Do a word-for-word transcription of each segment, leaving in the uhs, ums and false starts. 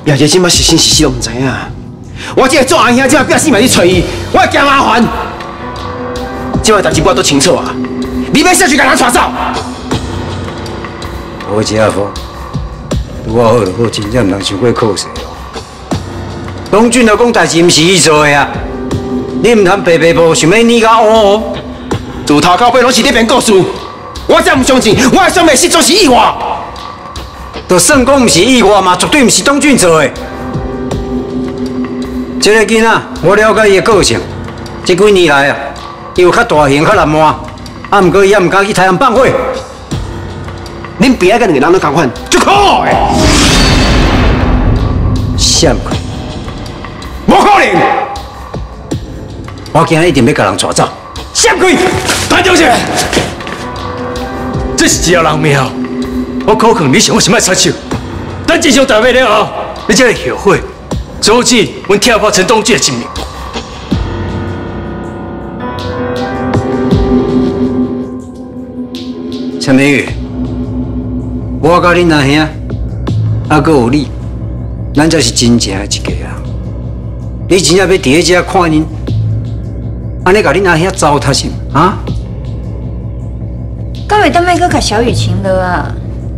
爷爷即摆是生是死都唔知影。我这个做阿兄，即摆拼死命去找伊，我会惊麻烦。即摆代志我都清楚啊，你要下去甲人带走。 好姐阿夫，拄好好就好，真正唔通伤过可惜哦。龙俊就讲代志唔是伊做的啊，你唔通白白无想要你甲我。 自头到尾拢是你编故事，我才唔相信，我的兄妹失踪是意外。 就算讲唔是意外嘛，绝对唔是东俊做的。这个囡仔，我了解伊的个性，这几年来啊，伊有较大型、较难磨，啊，毋过伊也唔敢去太阳放火。 恁爸仔甲两个人都同款，足可恶的。 闪开！ 无可能！ 我今日一定要甲人带走。 闪开！单小姐，这是一条人命，我可劝你想我想要插手，等真相大白了后，你才会后悔，阻止阮跳破陈东俊的性命。 陈美玉，我甲恁阿兄，还阁有你，咱才是真正的一家人。你真正要伫咧遮看恁，安尼甲恁阿兄糟蹋什么啊？ 敢会当卖阁甲小雨情了啊？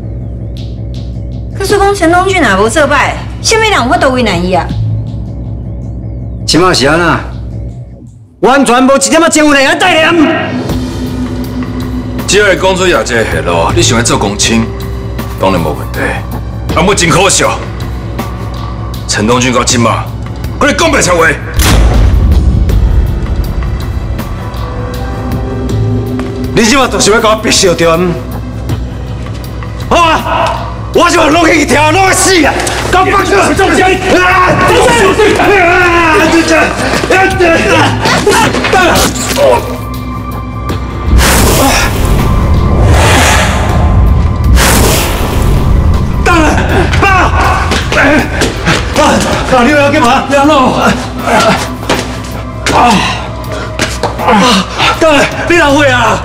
可是讲陈东俊也无做歹，啥物人有法度为难伊啊？ 即马是安那，完全无一点仔情有人带念。 只要会讲出业界下落，你想要做公亲，当然无问题。啊，不真可笑，陈东俊到即马，佮你讲白话话。 你即马就是要甲我逼笑对唔？好啊！我即马弄起一条，弄个死啊！搞放手！中枪！啊！中枪！啊！中枪！啊！当然，爸！爸，你要干嘛？梁老。啊！啊！当然，你哪会啊？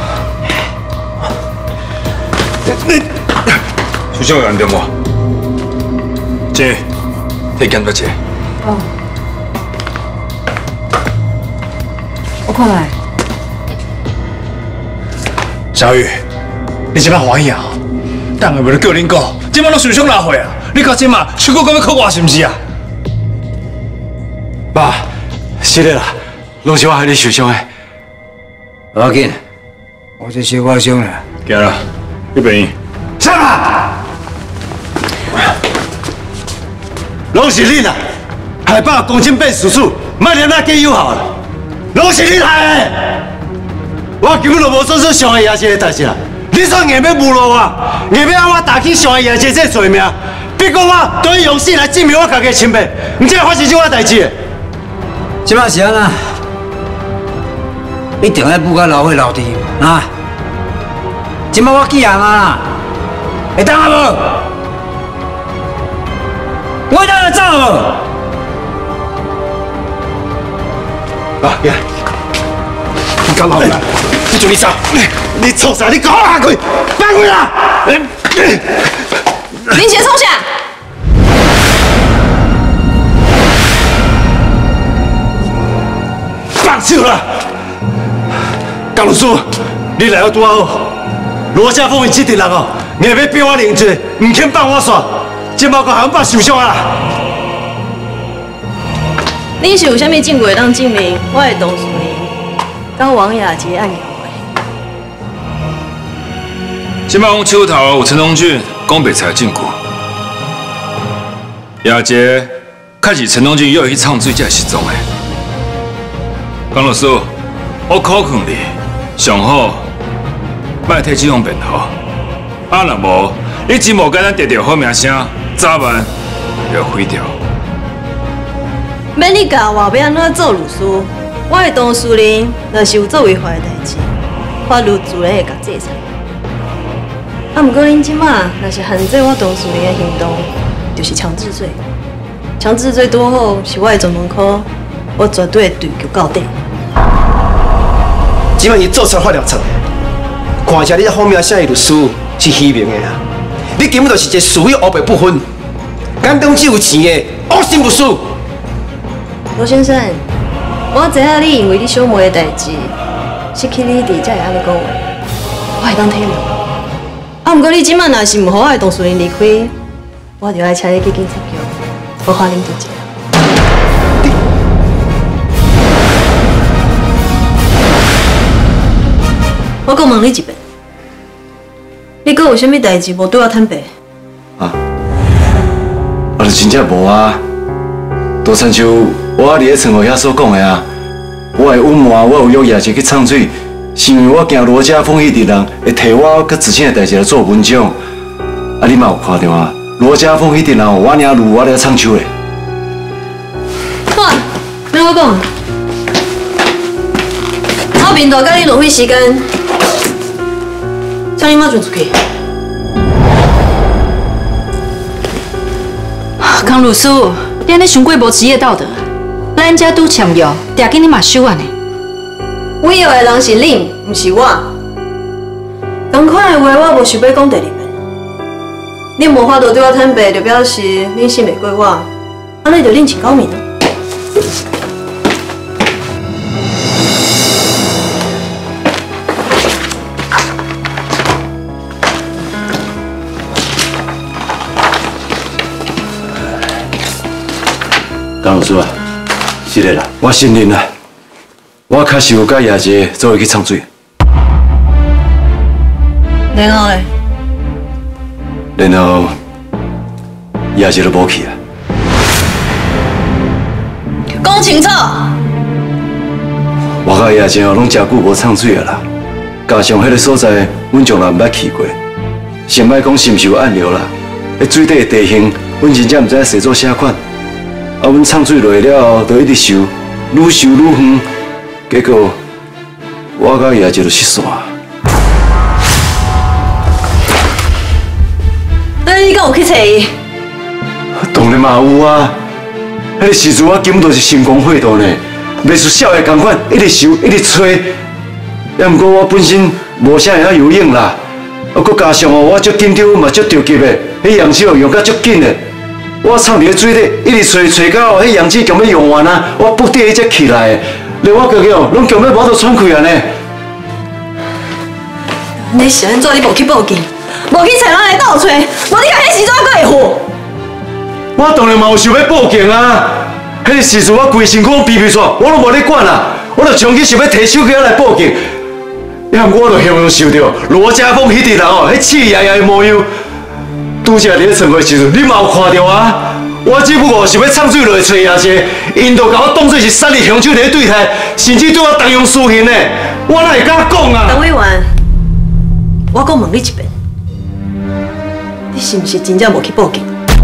你。 首相有人电话，姐，可以检查者。 哦，我看来。 小雨，你即摆欢喜啊？等下袂叫恁讲，即摆拢受伤哪会啊？你到即马手骨敢要靠我是毋是啊？爸，是的啦，拢是我害你受伤的。 不要紧，我这小外伤啦。 行啦，去病院。 什么？拢是恁啊！害爸公亲变叔叔，莫连那计友好了，拢是恁害的。我根本就无做出伤害爷姐的代志啦！你说硬要侮辱我，硬要我打起伤害爷姐这罪名，逼讲我都要用死来证明我家己的清白，唔才会发生这款代志。 即摆是安那，一定要不甲老伙留伫啊！即摆我起行啊啦，会当啊无？我当然走无。 啊，呀！你干老啦！不准你走！你臭啥？你搞哪鬼？放开啦！ 林杰冲下！ 放手啦！江律师，你来得拄好。罗家峰伊这阵人哦，硬要逼我认罪，唔肯放我煞，即马个还爸受伤啊！ 你是有啥物证据当证明我的董事长跟王雅杰案有关？ 即摆我手头有陈东俊讲白菜的证据，雅杰确实陈东俊要去唱水才失踪的。江律师，我考劝你，上好莫替这种辩护，啊若无，你真无简单得到好名声，早晚就毁掉。 免你教我要安怎做律师，我的当事人若是有做违法的代志，法律自然会甲制裁。啊，毋过恁即马若是限制我当事人的行动，就是强制罪。强制罪拄好是我的专门科，我绝对会追究到底。 即摆伊做错法律错，看起来你这好名声的律师是虚名的啊！你根本就是一个属于黑白不分。 敢当只有钱的，恶心不死。 罗先生，我知影你因为你小妹的代志失去理智，才会安尼讲话，我会当体谅。啊，毋过你即摆若是毋好我的董事长离开，我就爱请你去警察局，好好领导一下。我阁问你一遍，你阁有啥物代志无对我坦白？ 啊，我就真正无啊，都亲像我伫咧床户遐所讲的啊，我会隐瞒我有约夜姐去唱水，是因为我惊罗家峰迄啲人会摕我佮子清的代志来做文章。啊，你嘛有看到啊？罗家峰迄啲人有我领路我咧唱秋嘞。 好，免我讲，我面大甲你浪费时间。请你马上出去。 江律师，你安尼伤过无职业道德。咱家拄签约，定紧你嘛收案呢。 委约的人是恁，毋是我。同款的话，我无想要讲第二遍。恁无法度对我坦白，就表示恁信袂过我，安尼就另请高明啊。 江老师啊，是的啦，我承认啦，我确实有甲爷姐做伙去唱水。 然后咧？ 然后爷姐就无去啊。 讲清楚！ 我甲爷姐哦，拢真久无唱水啊啦，加上迄个所在，阮从来毋捌去过，先莫讲是毋是有暗流啦，迄水底的地形，阮真正毋知洗做啥款。啊，阮唱水落了后，就一直受，愈受愈远，结果我甲爷姐就失散。 那你敢有去找伊？ 当然嘛有啊！迄个时阵我根本就是心光火大呢，袂输少爷同款，一直受，一直吹。也毋过我本身无啥会晓游泳啦，啊，佮加上哦，我足紧张嘛，足着急的，迄氧气哦用甲足紧的。我插伫咧水底，一直吹吹到迄氧气强要用完啊，我不得伊才起来的，连我家己哦，拢强要无法度喘气啊呢。 你是安怎？你无去报警，无去找人来倒找，无你甲迄时阵还阁会好？ 我当然嘛有想要报警啊！迄个时阵我规身躯拢皮皮喘，我拢无咧管啦，我就冲去想要摕手机来报警。也毋过我就形容受到罗家峰迄啲人哦，迄气压压的模样。拄则伫咧床的时阵，你嘛有看到啊？我只不过想要插水落去找爷姐，因就甲我当作是杀人凶手在对待，甚至对我动用私刑呢。我哪会敢讲啊？ 陈委员，我阁问你一遍，你是毋是真正无去报警？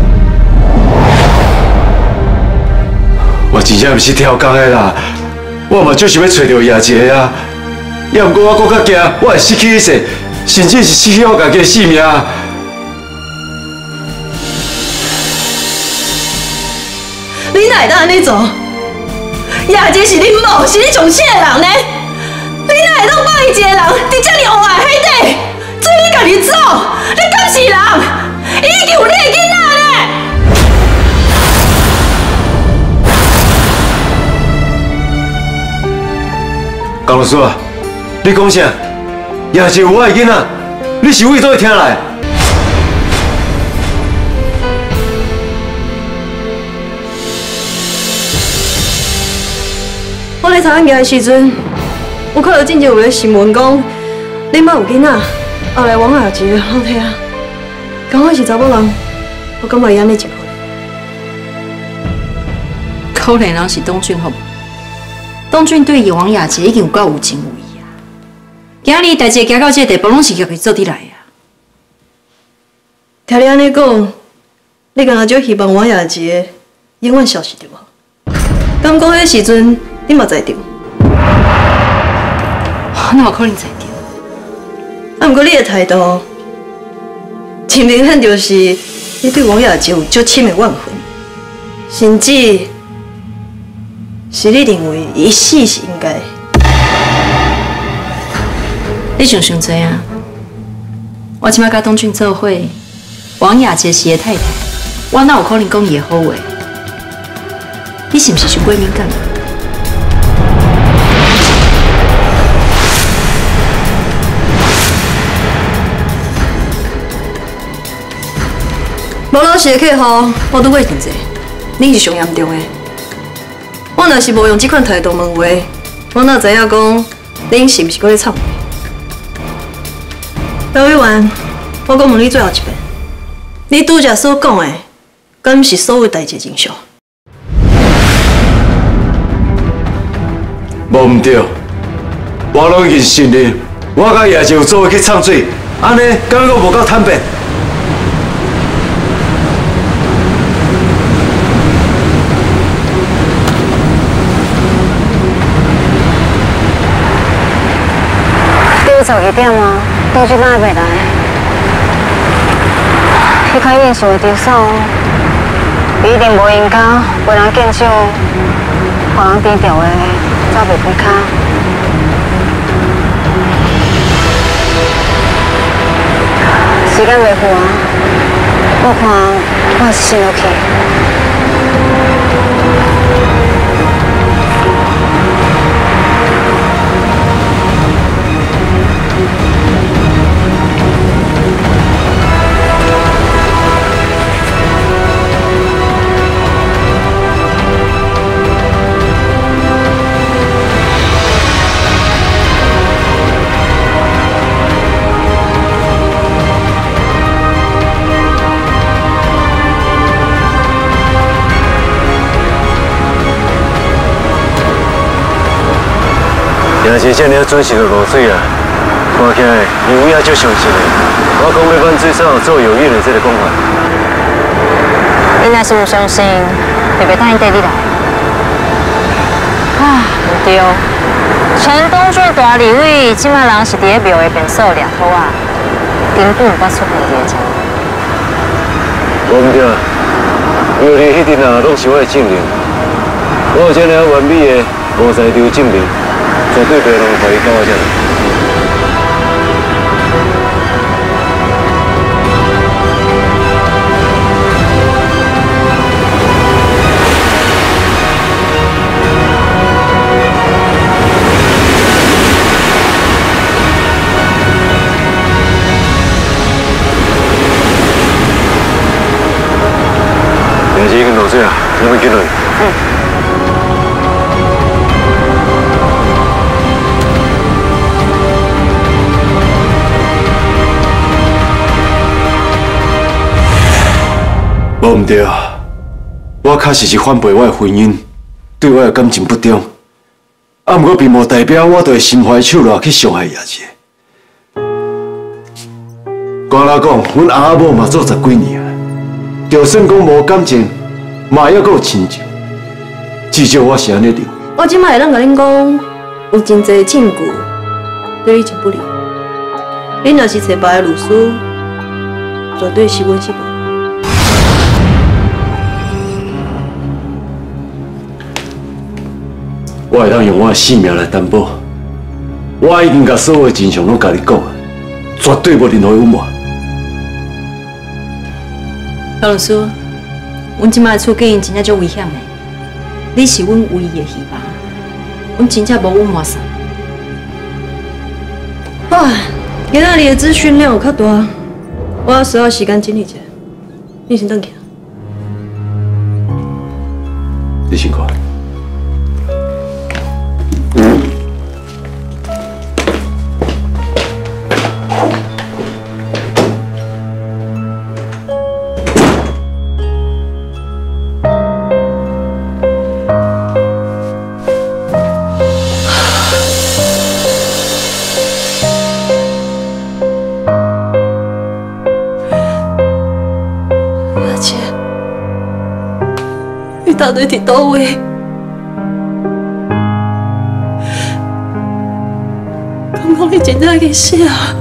我真正毋是跳工的啦，我嘛就想要找到爷姐啊。也毋过我搁较惊，我会失去一切，甚至是失去我家己的性命。 你哪会当安尼做？爷姐是恁某，是你上亲的人呢？你哪会当放伊一个人伫遮尔黑暗海底，做你家己走？你敢是人？伊已经有你的囡仔呢！ 江老师啊，你讲啥？也是有我的囡仔，你是为倒会听来？ 我咧查案件的时阵，有看到真正有个新闻讲，恁妈有囡仔，后来王阿姐老体啊，刚好是查某人，我感觉伊安尼真可怜。 可能人是董俊好，董俊对王雅杰已经有够有情有义啊。今日代志行到这地步，拢是家己做得来啊。 听你安尼讲，你敢若就希望王雅杰永远消失对无？敢讲迄时阵？你嘛知着？ 哪有可能知着？ 啊，不过你的态度，真明显就是你对王雅杰有足深的怨恨，甚至是你认为伊死是应该。 你想想这啊？我即摆甲董俊做伙，王雅杰是伊太太， 我哪有可能讲伊的好话？你是不是伤过敏感？ 无老实的客户，我拄过真济，恁是上严重的。我若是无用这款态度问话，我哪知影讲恁是不是搁咧插？刘委员，我讲问你最后一遍，你拄则所讲的，敢是所有代志真相？ 无毋对，我拢已经承认，我甲叶姐有做伙去唱水，安尼敢我无够坦白？ 你十二点啊，到这哪袂来？迄开演是会丢手，伊一定无闲讲，为人见少，互人低调的，走袂开卡。时间袂赴啊，我看我还是先落去。 也是这么准时就落水啊！看起来油也足伤心的。我讲要办最少做有益的这个讲法。 你若是唔相信，就别答应带你来。啊，唔对，陈东俊大立委即摆人是伫咧庙的便所掠土啊，根本唔捌出问题的。 无唔对，庙里迄阵啊，拢是我的证人。我有这样完美的无在场证明。绝对不能怀疑到我这里。电视已经落水啊，你们进来。嗯。无毋对，我确实是反背我的婚姻，对我的感情不忠。啊，毋过并无代表我就会心怀手辣去伤害叶姐。官来讲，阮阿某嘛做十几年啊，就算讲无感情，嘛还阁有亲情。至少我是安尼认为。 我即摆会当甲恁讲，有真侪证据对你真不利。恁若是找别个律师，绝对是阮是无。 我会当用我的性命来担保，我已经把所有的真相拢甲你讲，绝对无任何隐瞒。 高律师，阮即摆的处境真正足危险的，你是阮唯一的希望，阮真正无隐瞒啥。 好啊，今仔日的资讯量有较大，我需要时间整理一下。你先等去。 你辛苦。 到底伫倒位？刚刚你真正去死啊！